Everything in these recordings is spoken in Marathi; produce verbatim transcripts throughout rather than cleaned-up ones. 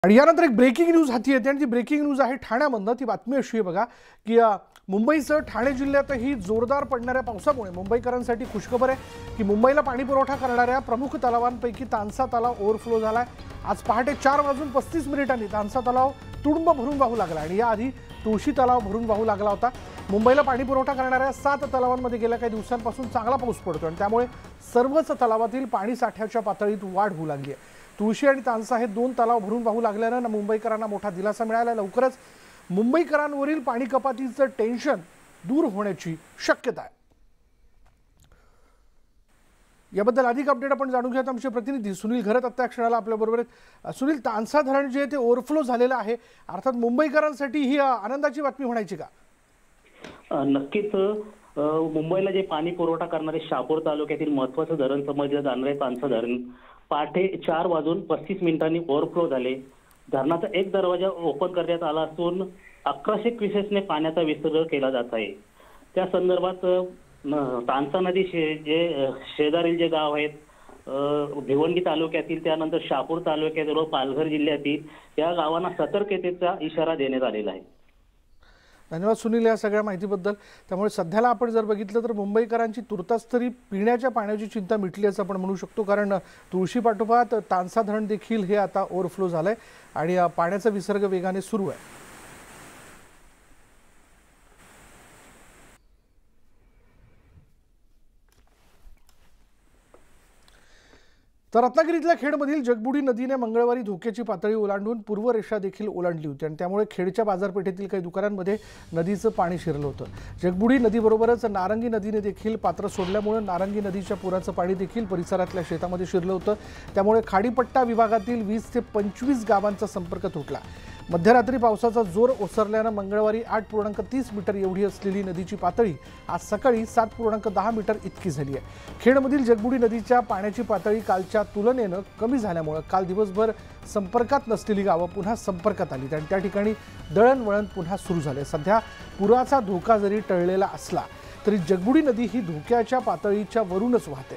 आणि यानंतर एक ब्रेकिंग न्यूज हाती येते आणि ती ब्रेकिंग न्यूज आहे ठाण्यामधनं। ती बातमी अशी आहे बघा की मुंबईसह ठाणे जिल्ह्यातही जोरदार पडणाऱ्या पावसामुळे मुंबईकरांसाठी खुशखबर आहे की मुंबईला पाणी पुरवठा करणाऱ्या प्रमुख तलावांपैकी तानसा तलाव ओव्हरफ्लो झालाय। आज पहाटे चार वाजून पस्तीस मिनिटांनी तानसा तलाव तुडुंब भरून वाहू लागला आणि याआधी तुळशी तलाव भरून वाहू लागला होता। मुंबईला पाणी पुरवठा करणाऱ्या सात तलावांमध्ये गेल्या काही दिवसांपासून चांगला पाऊस पडतो आणि त्यामुळे सर्वच तलावातील पाणी साठ्याच्या पातळीत वाढ होऊ लागली आहे। तुळशी आणि तानसा हे दोन तलाव भरून वाहू लागल्यानं मुंबईकरांना मोठा दिलासा मिळाला। लवकरच मुंबईकरांवरील पाणी कपातीचं टेन्शन दूर होण्याची शक्यता आहे। याबद्दल अधिक अपडेट आपण जाणून घेऊयात आमचे प्रतिनिधी सुनील घरत आता क्षणाला आपल्या बरोबर आहेत। सुनील, तानसा धरण जे ते ओव्हरफ्लो झालेलं आहे, अर्थात मुंबईकरांसाठी ही आनंदाची बातमी म्हणायची का? नक्कीच मुंबईला जे पाणी पुरवठा करणारे शहापूर तालुक्यातील महत्त्वाचं धरण समजलं जाणारे तानसा धरण पहाटे चार वाजून पस्तीस मिनिटांनी ओव्हरफ्लो झाले। धरणाचा एक दरवाजा ओपन करण्यात आला असून अकराशे क्युसेसने पाण्याचा विसर्ग केला जात आहे। त्या संदर्भात तानसा नदी जे शेजारील जे गाव आहेत भिवंडी तालुक्यातील त्यानंतर शहापूर तालुक्यातील व पालघर जिल्ह्यातील या गावांना सतर्कतेचा इशारा देण्यात आलेला आहे। धन्यवाद सुनील या सगळ्या माहितीबद्दल। त्यामुळे सध्याला आपण जर बघितलं तर मुंबईकरांची तुर्तास तरी पिण्याच्या पाण्याची चिंता मिटली असं आपण म्हणू शकतो, कारण तुळशी पाठोपाठ तानसा धरण देखील हे आता ओव्हरफ्लो झालंय आणि पाण्याचा विसर्ग वेगाने सुरू आहे। तर रत्नागिरीतल्या खेडमधील जगबुडी नदीने मंगळवारी धोक्याची पातळी ओलांडून पूर्व रेषा देखील ओलांडली होती आणि त्यामुळे खेडच्या बाजारपेठेतील काही दुकानांमध्ये नदीचं पाणी शिरलं होतं। जगबुडी नदीबरोबरच नारंगी नदीने देखील पात्र सोडल्यामुळे नारंगी नदीच्या पुराचं पाणी देखील परिसरातल्या शेतामध्ये शिरलं होतं। त्यामुळे खाडीपट्टा विभागातील वीस ते पंचवीस गावांचा संपर्क तुटला। मध्यरात्री पावसाचा जोर ओसरल्यानं मंगळवारी आठ पूर्णांक तीस मीटर एवढी असलेली नदीची पातळी आज सकाळी सात पूर्णांक दहा मीटर इतकी झाली आहे। खेडमधील जगबुडी नदीच्या पाण्याची पातळी कालच्या तुलनेनं कमी झाल्यामुळे काल दिवसभर संपर्कात नसलेली गावं पुन्हा संपर्कात आली आणि त्या ठिकाणी दळणवळण पुन्हा सुरू झाले। सध्या पुराचा धोका जरी टळलेला असला तरी जगबुडी नदी ही धोक्याच्या पातळीच्या वरूनच वाहते।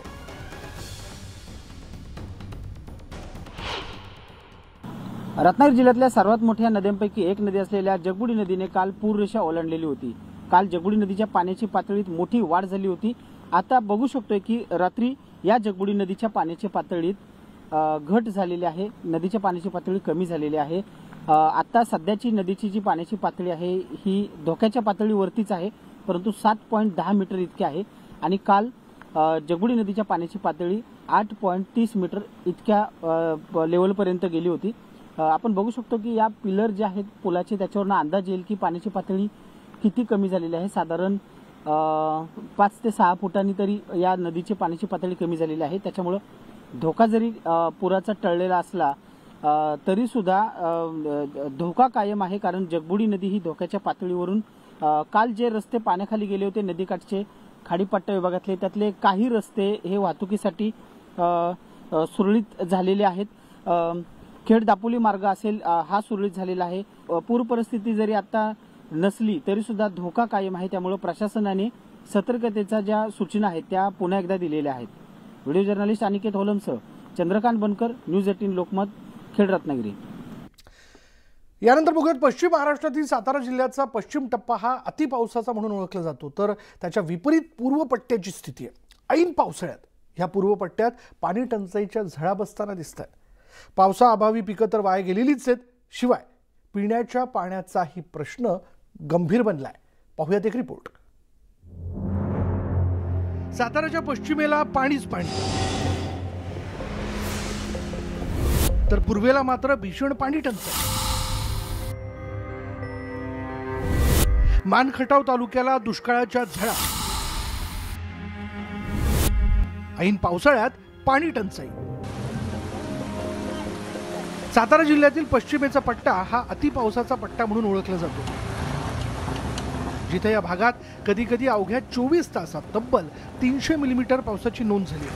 रत्नागिरी जिल्ह्यातल्या सर्वात मोठ्या नद्यांपैकी एक नदी असलेल्या जगबुडी नदीने काल पूररेषा ओलांडलेली होती। काल जगबुडी नदीच्या पाण्याची पातळीत मोठी वाढ झाली होती। आता बघू शकतोय की रात्री या जगबुडी नदीच्या पाण्याची पातळीत घट झालेली आहे, नदीच्या पाण्याची पातळी कमी झालेली आहे। आता सध्याची नदीची जी पाण्याची पातळी आहे ही धोक्याच्या पातळीवरतीच आहे, परंतु सात पॉईंट दहा मीटर इतकी आहे आणि काल जगबुडी नदीच्या पाण्याची पातळी आठ पॉईंट तीस मीटर इतक्या लेवलपर्यंत गेली होती। आपण बघू शकतो की या पिलर जे आहेत पुलाचे त्याच्यावरनं अंदाज येईल की पाण्याची पातळी किती कमी झालेली आहे। साधारण पाच ते सहा फुटांनी तरी या नदीची पाण्याची पातळी कमी झालेली आहे। त्याच्यामुळे धोका जरी पुराचा टळलेला असला तरी सुद्धा धोका कायम आहे, कारण जगबुडी नदी ही धोक्याच्या पातळीवरून काल जे रस्ते पाण्याखाली गेले होते नदीकाठचे खाडीपट्टा विभागातले त्यातले काही रस्ते हे वाहतुकीसाठी सुरळीत झालेले आहेत। खेड दापोली मार्ग असेल हा सुरळीत झालेला आहे। पूर परिस्थिती जरी आता नसली तरी सुद्धा धोका कायम आहे, त्यामुळे प्रशासनाने सतर्कतेच्या ज्या सूचना आहेत त्या पुन्हा एकदा दिलेल्या आहेत। व्हिडिओ जर्नलिस्ट अनिकेत होलमसह चंद्रकांत बनकर, न्यूज अठरा लोकमत, खेड, रत्नागिरी। यानंतर बघूयात पश्चिम महाराष्ट्रातील सातारा जिल्ह्याचा पश्चिम टप्पा हा अतिपावसाचा म्हणून ओळखला जातो, तर त्याच्या विपरीत पूर्व पट्ट्याची स्थिती आहे। ऐन पावसाळ्यात ह्या पूर्व पट्ट्यात पाणी टंचाईच्या झळा बसताना दिसत आहेत। पावसाअभावी पिकं तर वाया गेलेलीच आहेत, शिवाय पिण्याच्या पाण्याचाही प्रश्न गंभीर बनलाय। पाहूयात एक रिपोर्ट। साताराच्या पश्चिमेला पाणीच पाणी, तर पूर्वेला मात्र भीषण पाणी टंचाई। मानखटाव तालुक्याला दुष्काळाच्या झळा, ऐन पावसाळ्यात पाणी टंचाई। सातारा जिल्ह्यातील पश्चिमेचा पट्टा हा अतिपावसाचा पट्टा म्हणून ओळखला जातो, जिथे या भागात कधी कधी अवघ्या चोवीस तासात तब्बल तीनशे मिलीमीटर पावसाची नोंद झाली।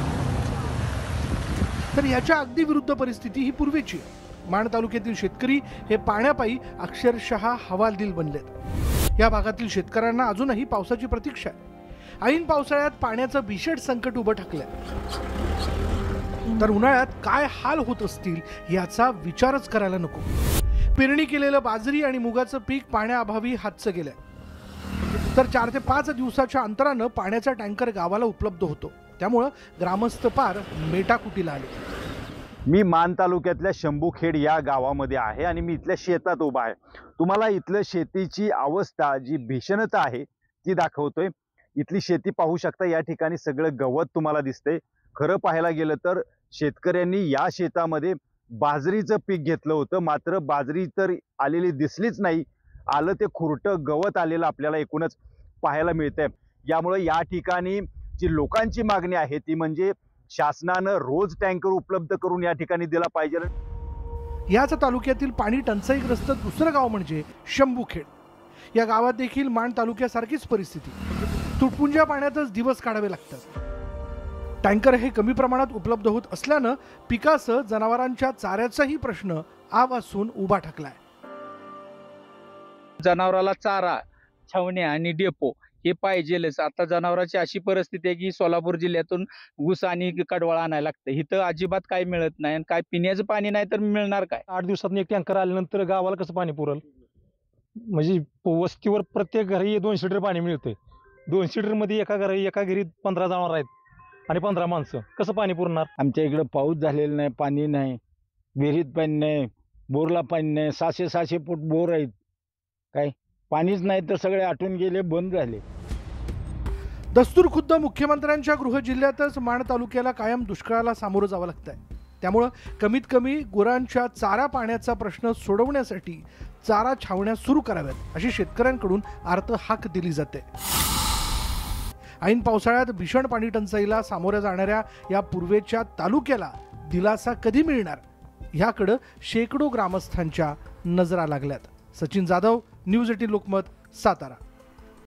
तर याच्या अगदी विरुद्ध परिस्थिती ही पूर्वेची। माण तालुक्यातील शेतकरी हे पाण्यापायी अक्षरशः हवालदिल बनलेत। या भागातील शेतकऱ्यांना अजूनही पावसाची प्रतीक्षा आहे। ऐन पावसाळ्यात पाण्याचं भीषण संकट उभं ठाकलंय। तर उन्हाळ्यात काय हाल होत असतील याचा विचारच करायला नको। पेरणी केलेलं बाजरी आणि मुगाचं पीक पाण्याअभावी हातचं गेलंय, तर चार ते पाच दिवसाच्या अंतरानं पाण्याचा टँकर गावाला उपलब्ध होतो, त्यामुळं ग्रामस्थ पार मेटाकुटीला आले। मी मान तालुक्यातल्या शंभूखेड या गावामध्ये आहे आणि मी इथल्या शेतात उभा आहे। तुम्हाला इथल्या शेतीची अवस्था जी भीषणता आहे ती दाखवतोय। इथली शेती पाहू शकता, या ठिकाणी सगळं गवत तुम्हाला दिसतंय। खरं पाहायला गेलं तर शेतकऱ्यांनी या शेतामध्ये बाजरीचं पीक घेतलं होतं, मात्र बाजरी तर आलेली दिसलीच नाही, आलं ते खुरटं गवत आलेलं आपल्याला एकूणच पाहायला मिळतंय। यामुळे या ठिकाणी जी लोकांची मागणी आहे ती म्हणजे शासनानं रोज टँकर उपलब्ध करून या ठिकाणी दिला पाहिजे। याच तालुक्यातील पाणी टंचाईग्रस्त दुसरं गाव म्हणजे शंभूखेड। या गावात देखील माण तालुक्यासारखीच परिस्थिती, तुटपुंज्या पाण्यातच दिवस काढावे लागतात। टँकर हे कमी प्रमाणात उपलब्ध होत असल्यानं पिकासह जनावरांच्या चाऱ्याचाही प्रश्न आवासून उभा ठाकलाय। जनावराला चारा, छावण्या आणि डेपो हे पाहिजेलच। आता जनावरांची अशी परिस्थिती आहे की सोलापूर जिल्ह्यातून ऊस आणि कडवाळ आणायला लागतं, इथं अजिबात काय मिळत नाही आणि काय पिण्याचं पाणी नाही तर मिळणार काय। आठ दिवसात एक टँकर आल्यानंतर गावाला कसं पाणी पुरल? म्हणजे वस्तीवर प्रत्येक घरी दोनशे लिटर पाणी मिळते। दोनशे लिटर मध्ये एका घरी एका घरी पंधरा जनावर आहेत आणि पंधरा माणसं, कसं पाणी पुरणार? आमच्या इकडे पाऊस झालेला नाही, पाणी नाही, विहिरीत पाणी नाही, बोरला पाणी नाही, सहाशे सहाशे फूट बोर आहेत, काय पाणीच नाही तर सगळे आटून गेले, बंद झाले। दस्तूर खुद्द मुख्यमंत्र्यांच्या गृह जिल्ह्यातच माण तालुक्याला कायम दुष्काळाला सामोरं जावं लागतंय, त्यामुळं कमीत कमी गुरांच्या चारा पाण्याचा प्रश्न सोडवण्यासाठी चारा छावण्या सुरू कराव्यात अशी शेतकऱ्यांकडून आर्त हाक दिली जाते। ऐन पावसाळ्यात भीषण पाणी टंचाईला सामोऱ्या जाणाऱ्या या पूर्वेच्या तालुक्याला दिलासा कधी मिळणार याकडे शेकडो ग्रामस्थांच्या नजरा लागल्यात। Sachin Jadhav, news eighteen Lokmat, Satara.